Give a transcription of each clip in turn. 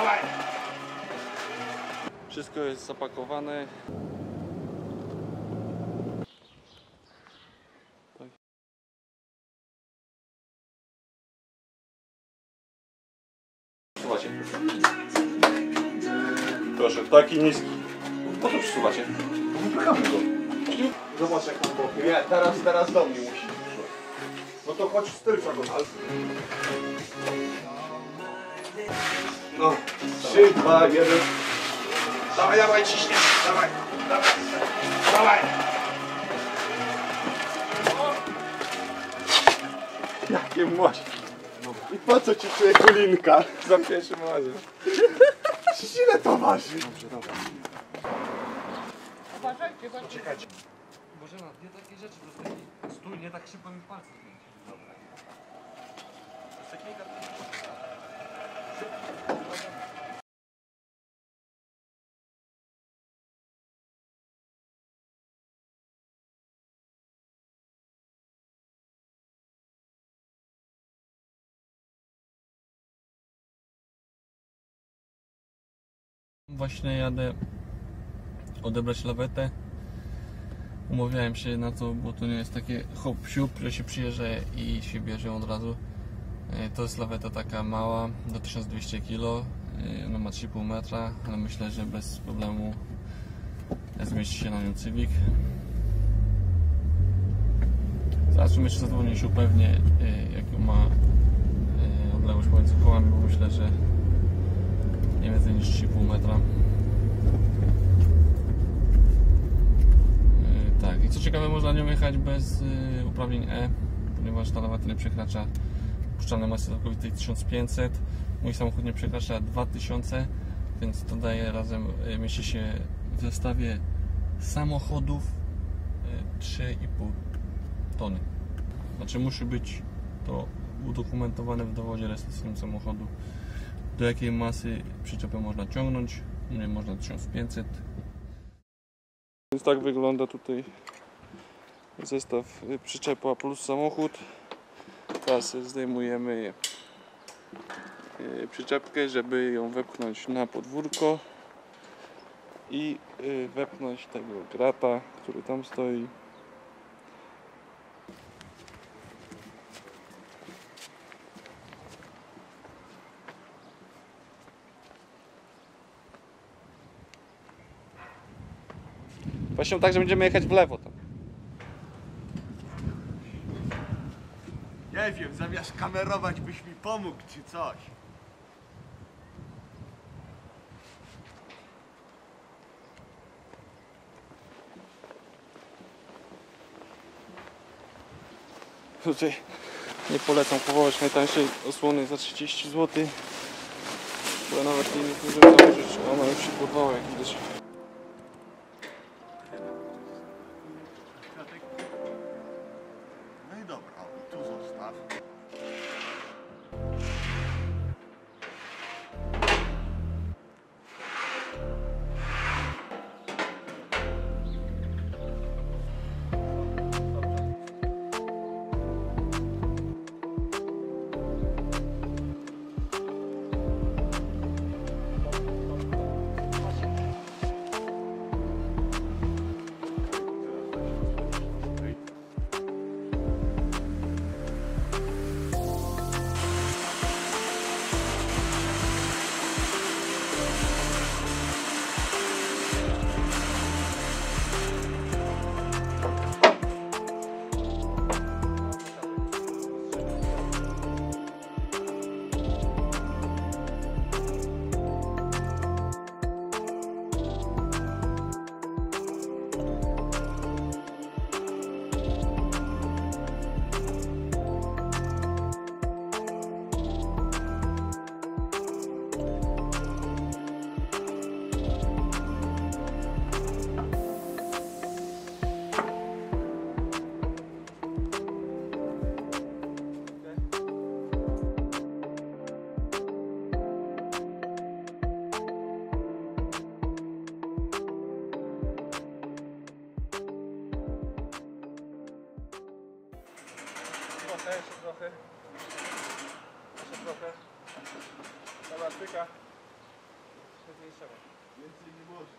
Dawaj! Wszystko jest zapakowane. Przesuwacie. Proszę, taki niski. Po co przesuwacie? Wypychamy go. Zobacz jak tam bokiem. Nie, teraz do mnie musi. No to chodź z tylca go. No. 3, 2, 1. Dawaj, dawaj, ciśniesz. Dawaj, dawaj, dawaj. Jakie młodzie. I po co ci czuje kolinka? Za pierwszym razem. Ile to waży? Dobrze, dobra. Uważajcie, bo Czekajcie. Bożena, nie takie rzeczy dostępne. Stój, nie tak szybko mi palce zmienić. Dobra. To jest technika. Właśnie jadę odebrać lawetę. Umawiałem się na to, bo to nie jest takie hop siup, że się przyjeżdża i się bierze od razu. To jest laweta taka mała, do 1200 kg. Ona ma 3,5 metra, ale myślę, że bez problemu zmieści się na nią Civic. Zobaczymy, czy zadzwonię się upewnię, jaką ma odległość pomiędzy kołami, bo myślę, że nie więcej niż 3,5 metra. Tak, i co ciekawe, można nią jechać bez uprawnień E, ponieważ ta laweta nie przekracza dopuszczalnej masy całkowitej 1500. Mój samochód nie przekracza 2000, więc to daje razem, mieści się w zestawie samochodów 3,5 tony. Znaczy musi być to udokumentowane w dowodzie rejestracyjnym samochodu, do jakiej masy przyczepę można ciągnąć. U mnie można 1500. Więc tak wygląda tutaj zestaw przyczepa plus samochód. Teraz zdejmujemy przyczepkę, żeby ją wepchnąć na podwórko i wepchnąć tego grata, który tam stoi. Właśnie tak, że będziemy jechać w lewo tam. Nie wiem, zamiast kamerować byś mi pomógł czy coś. Tutaj nie polecam kupować najtańszej osłony za 30 zł. Bo ja nawet nie zdążyłem założyć, a ona już się porwała, jak widać. No i dobra, tu zostaw. Jeszcze trochę. Dobra, styka. więcej nie trzeba. Więcej nie może.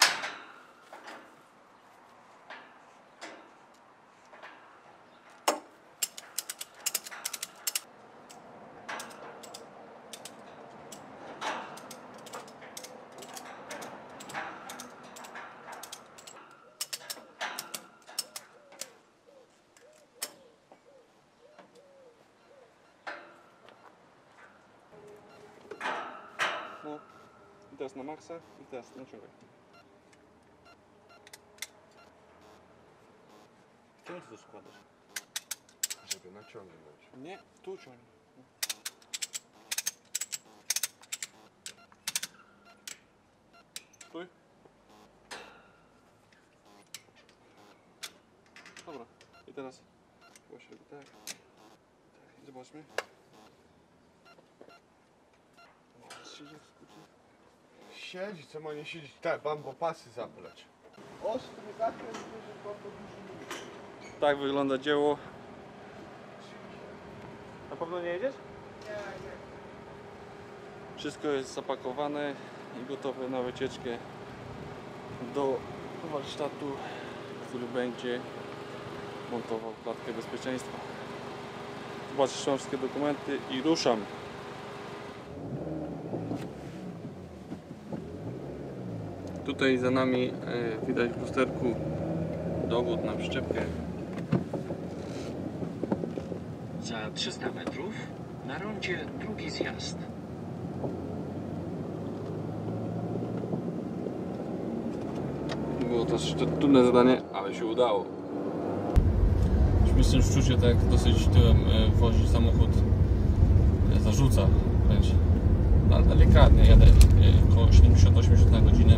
No i teraz na maksa i teraz naciągaj. Czemu ty to składasz? Żeby naciągnąć. Nie, tu ciągnij. Stój. Dobra, i teraz właśnie tak. I zobaczmy. Siedzi, co ma nie siedzieć? Tak, bambo pasy zapleć. Ostry zakręt, że bambo duży. Tak wygląda dzieło. Na pewno nie jedziesz? Nie. Wszystko jest zapakowane i gotowe na wycieczkę do warsztatu, który będzie montował klatkę bezpieczeństwa. Zobaczysz, mam wszystkie dokumenty i ruszam. Tutaj za nami widać w lusterku dowód na przyczepkę. Za 300 metrów na rondzie drugi zjazd. Było to trudne zadanie, ale się udało. Śmieszne uczucie, tak dosyć tyłem wozi samochód, zarzuca wręcz. Ale delikatnie jadę około 70-80 na godzinę.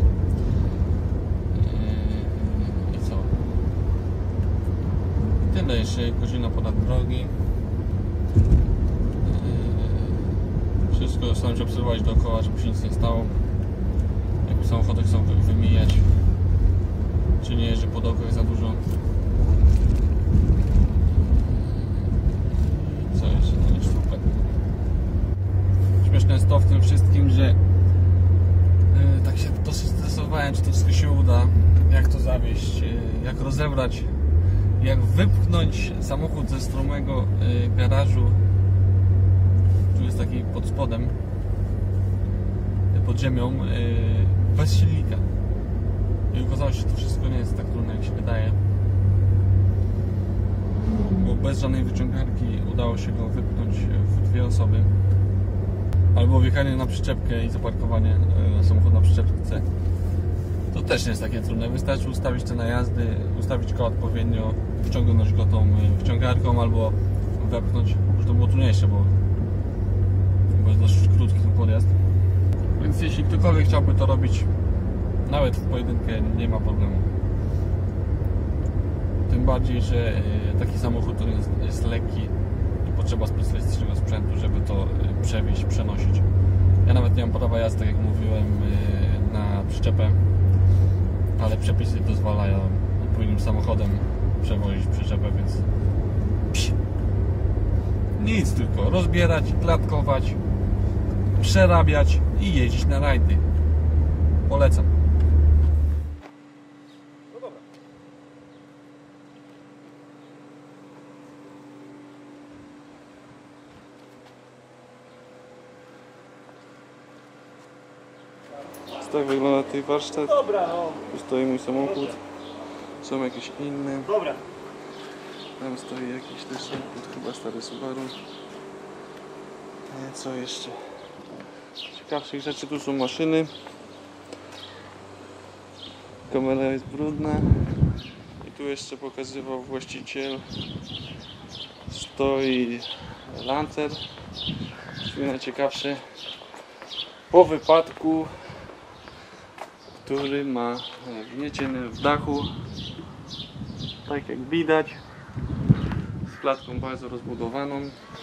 I co? Tyle, jeszcze godzina ponad drogi. Wszystko staram się obserwować dookoła, żeby się nic nie stało. Jakby samochody chcą wymijać, czy nie jeżdżę po dołkach za dużo. Co jeszcze? No nie super. Śmieszne jest to w tym wszystkim, że tak się dosyć stresowałem, czy to wszystko się uda, jak to zawieźć, jak rozebrać, jak wypchnąć samochód ze stromego garażu. Tu jest taki pod spodem, pod ziemią, bez silnika. I okazało się, że to wszystko nie jest tak trudne, jak się wydaje. Bo bez żadnej wyciągarki udało się go wypchnąć w dwie osoby. Albo wjechanie na przyczepkę i zaparkowanie samochodu na przyczepce. To też nie jest takie trudne. Wystarczy ustawić te najazdy, ustawić go odpowiednio, wciągnąć go tą wciągarką albo wepchnąć. Może to było trudniejsze, bo jest dość krótki ten podjazd. Więc jeśli ktokolwiek chciałby to robić, nawet w pojedynkę, nie ma problemu. Tym bardziej, że taki samochód jest lekki i potrzeba specjalistycznego sprzętu, żeby to przewieźć, przenosić. Ja nawet nie mam prawa jazdy, tak jak mówiłem, na przyczepę, ale przepisy pozwalają odpowiednim samochodem przewozić przyczepę, więc nic, tylko rozbierać, klatkować, przerabiać i jeździć na rajdy. Polecam. No dobra. Tak wygląda tutaj warsztat. Dobra, no. Tu stoi mój samochód. Są jakieś inne. Dobra. Tam stoi jakiś też samochód, chyba stary Subaru. Co jeszcze? Ciekawszych rzeczy, tu są maszyny. Kamera jest brudna. I tu jeszcze pokazywał właściciel. Stoi Lancer. Najciekawszy. Po wypadku, który ma gniecień w dachu, tak jak widać, z klatką bardzo rozbudowaną,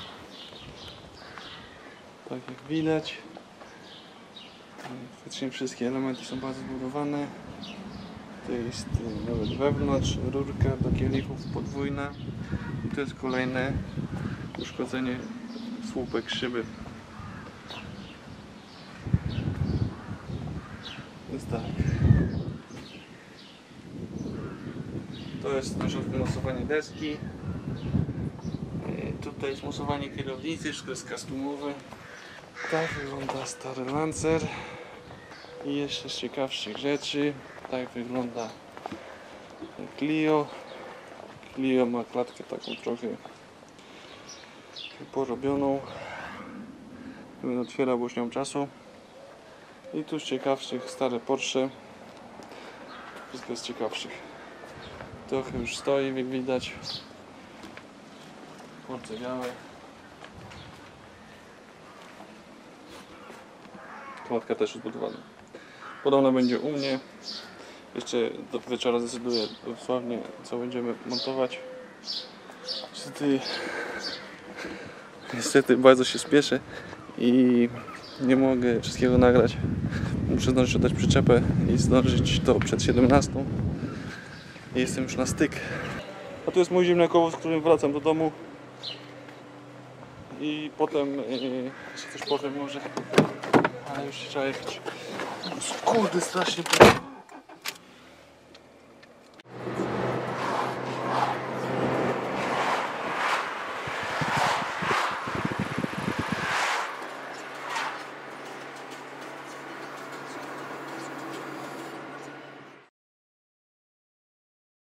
tak jak widać. Faktycznie wszystkie elementy są bardzo zbudowane. To jest nawet wewnątrz rurka do kielichów podwójna. I to jest kolejne uszkodzenie, słupek szyby. Więc tak. To jest na środku mocowanie deski. Tutaj jest mocowanie kierownicy, wszystko jest customowe. Tak wygląda stary Lancer. I jeszcze z ciekawszych rzeczy, tak wygląda Clio. Clio ma klatkę taką trochę porobioną. Będę otwierał, bo już nie mam czasu. I tu z ciekawszych stare Porsche. Wszystko jest ciekawszych. Trochę już stoi, jak widać. Porce białe. Klatka też zbudowana. Podobno będzie u mnie. Jeszcze do wieczora zdecyduję dosłownie, co będziemy montować. Niestety bardzo się spieszę i nie mogę wszystkiego nagrać. Muszę zdążyć oddać przyczepę i zdążyć to przed 17. I jestem już na styk. A tu jest mój ziemniakowoz, z którym wracam do domu. I potem jeszcze coś powiem może. Ale już trzeba jechać. Kurde, strasznie.